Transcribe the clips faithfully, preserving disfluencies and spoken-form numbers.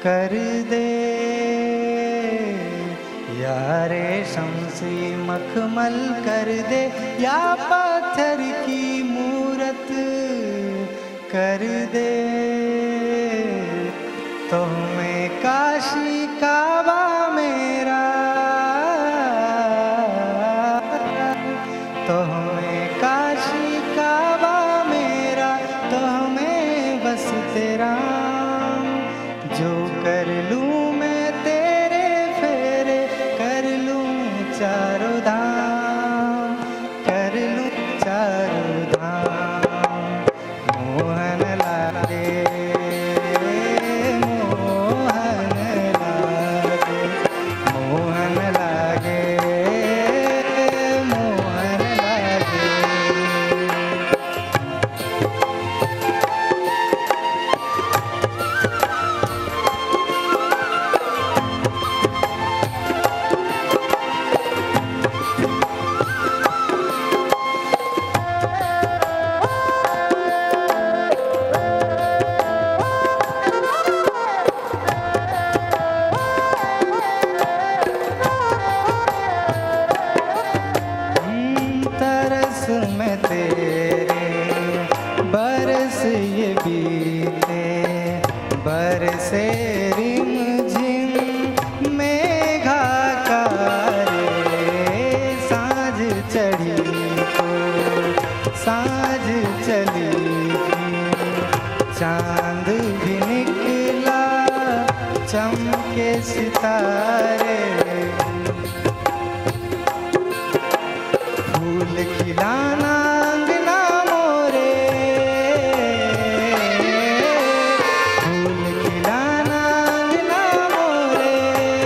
कर दे या रेशम सी मखमल कर दे या पत्थर की मूरत कर दे। तो मैं काशी काबा मेरा, तो मैं काशी काबा मेरा, तो मैं बस तेरा। जो कर लूँ मैं तेरे फेरे, कर लूँ चारों धाम, कर लूँ चारों धाम। मोहन लागे, मोहन लागे, मोहन लागे, मोहन लागे। तरस में तेरे बरस ये बीते, बरसे रिम झिम मेघाकारे। साँझ चढ़ी तो साँझ चली भी, चांद भी निकला चमके सितारे। फूल खिलाना अंगना मोरे, फूल खिलाना अंगना मोरे,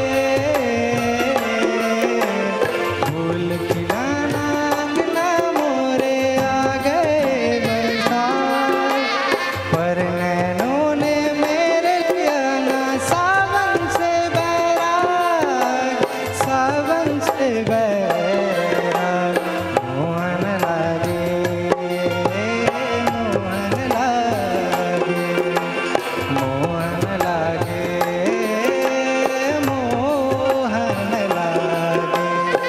फूल खिलाना अंगना मोरे। आ गए बरसात पर नैनों ने मेरे लिया ना, सावन से बैराग, सावन से बैराग। मोहन लागे, मोहन लागे, मोहन लागे, मोहन लागे।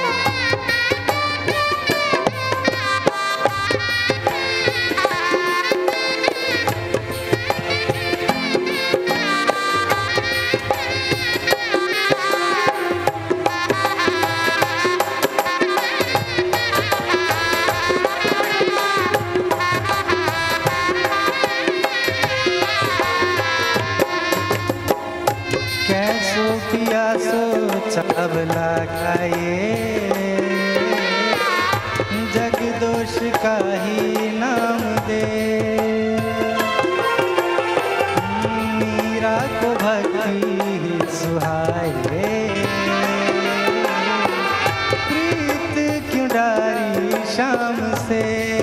कैसो पिया सो चावला खाए, जगदोष का ही नाम दे। मीरा को भक्ति सुहाए, प्रीत क्यों डारी शाम से।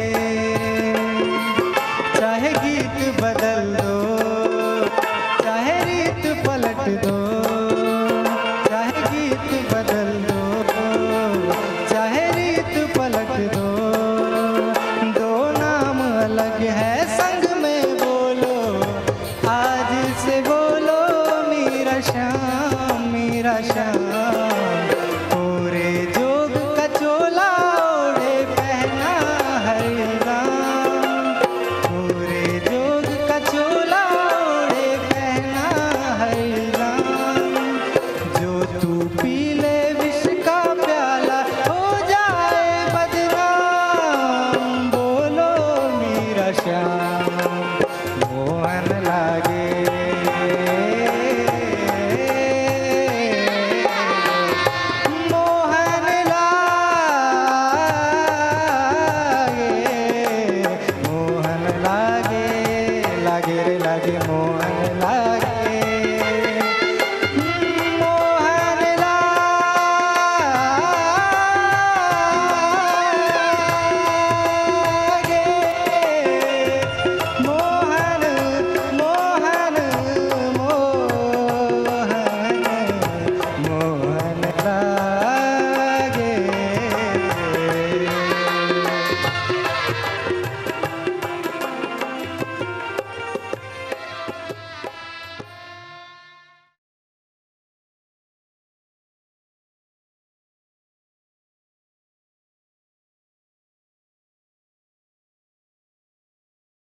चाहे गीत बदल दो, चाहे रीत पलट दो, चाहे गीत बदल दो, चाहे रीत पलट दो। दो नाम अलग है संग में बोलो, आज से बोलो मेरा श्याम, मेरा श्याम। पूरे जोग का चोला ओढ़े पहना हरिराम, पूरे जोग का चोला ओढ़े पहना हरिराम। जो तू पी ले विष का प्याला हो जाए बदनाम, बोलो मेरा श्याम। मोहन लागे, मोहन लागे, मोहन लागे, लागे रे लागे मोहन